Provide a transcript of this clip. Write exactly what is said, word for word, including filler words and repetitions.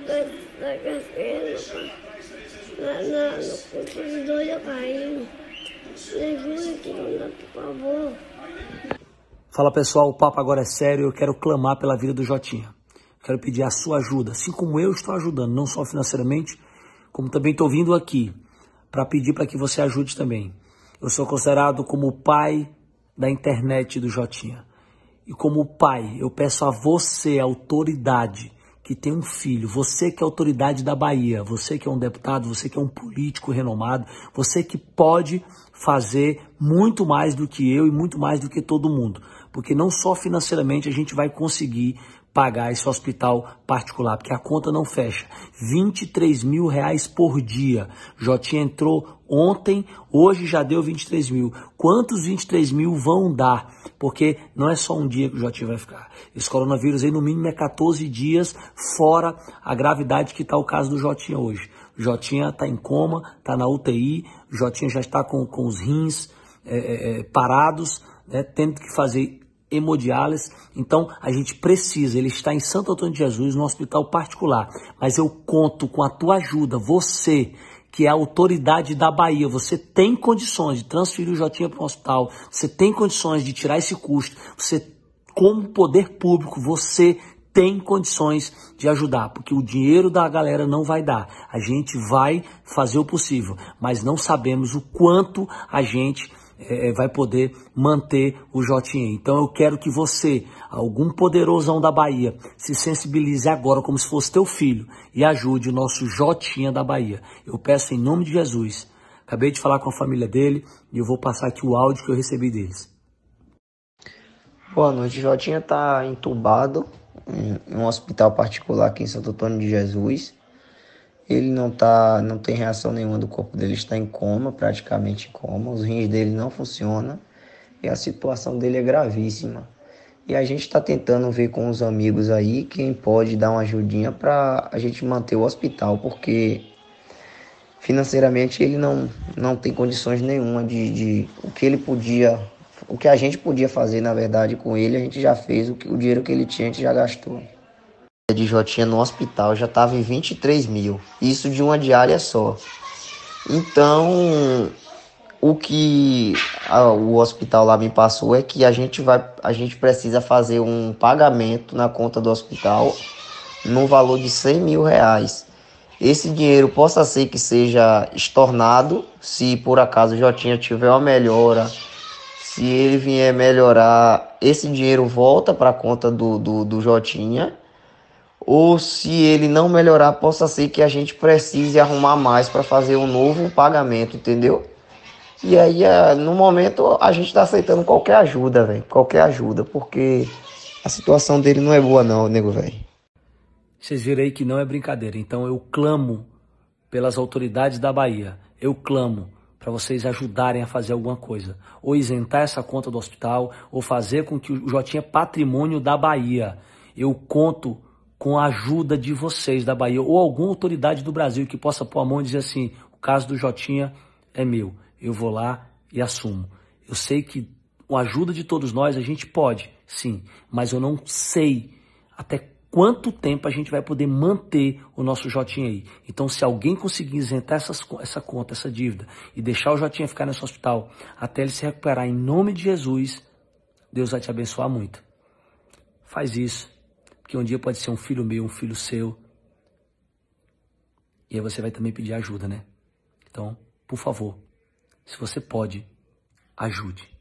está crescendo na, na, no corredor da Bahia. Me ajuda aqui, por favor. Fala pessoal, o papo agora é sério, eu quero clamar pela vida do Jotinha. Quero pedir a sua ajuda, assim como eu estou ajudando, não só financeiramente, como também estou vindo aqui para pedir para que você ajude também. Eu sou considerado como o pai da internet do Jotinha. E como pai, eu peço a você, autoridade, que tem um filho, você que é autoridade da Bahia, você que é um deputado, você que é um político renomado, você que pode fazer muito mais do que eu e muito mais do que todo mundo. Porque não só financeiramente a gente vai conseguir pagar esse hospital particular, porque a conta não fecha. vinte e três mil reais por dia. Jotinha entrou ontem, hoje já deu vinte e três mil. Quantos vinte e três mil vão dar? Porque não é só um dia que o Jotinha vai ficar. Esse coronavírus aí no mínimo é quatorze dias, fora a gravidade que está o caso do Jotinha hoje. O Jotinha está em coma, está na U T I, o Jotinha já está com, com os rins é, é, parados, né, tendo que fazer hemodiálise. Então a gente precisa, ele está em Santo Antônio de Jesus, no hospital particular, mas eu conto com a tua ajuda, você que é a autoridade da Bahia, você tem condições de transferir o Jotinha para um hospital, você tem condições de tirar esse custo, você como poder público, você tem condições de ajudar, porque o dinheiro da galera não vai dar, a gente vai fazer o possível, mas não sabemos o quanto a gente É, vai poder manter o Jotinha. Então eu quero que você, algum poderosão da Bahia, se sensibilize agora como se fosse teu filho e ajude o nosso Jotinha da Bahia. Eu peço em nome de Jesus. Acabei de falar com a família dele e eu vou passar aqui o áudio que eu recebi deles. Boa noite, Jotinha está entubado em um hospital particular aqui em Santo Antônio de Jesus. Ele não, tá, não tem reação nenhuma do corpo dele, está em coma, praticamente em coma. Os rins dele não funcionam e a situação dele é gravíssima. E a gente está tentando ver com os amigos aí quem pode dar uma ajudinha para a gente manter o hospital, porque financeiramente ele não, não tem condições nenhuma de, de... O que ele podia... O que a gente podia fazer, na verdade, com ele, a gente já fez. O, que, o dinheiro que ele tinha, a gente já gastou. De Jotinha no hospital já estava em vinte e três mil, isso de uma diária só. Então, o que a, o hospital lá me passou é que a gente, vai, a gente precisa fazer um pagamento na conta do hospital no valor de cem mil reais. Esse dinheiro possa ser que seja estornado, se por acaso o Jotinha tiver uma melhora, se ele vier melhorar, esse dinheiro volta para a conta do, do, do Jotinha. Ou se ele não melhorar, possa ser que a gente precise arrumar mais para fazer um novo pagamento, entendeu? E aí, no momento, a gente está aceitando qualquer ajuda, velho. Qualquer ajuda, porque a situação dele não é boa não, nego, velho. Vocês viram aí que não é brincadeira. Então eu clamo pelas autoridades da Bahia. Eu clamo para vocês ajudarem a fazer alguma coisa. Ou isentar essa conta do hospital, ou fazer com que o Jotinha é patrimônio da Bahia. Eu conto com a ajuda de vocês da Bahia, ou alguma autoridade do Brasil que possa pôr a mão e dizer assim, o caso do Jotinha é meu, eu vou lá e assumo. Eu sei que com a ajuda de todos nós a gente pode, sim, mas eu não sei até quanto tempo a gente vai poder manter o nosso Jotinha aí. Então se alguém conseguir isentar essas, essa conta, essa dívida, e deixar o Jotinha ficar nesse hospital até ele se recuperar em nome de Jesus, Deus vai te abençoar muito. Faz isso. Que um dia pode ser um filho meu, um filho seu. E aí você vai também pedir ajuda, né? Então, por favor, se você pode, ajude.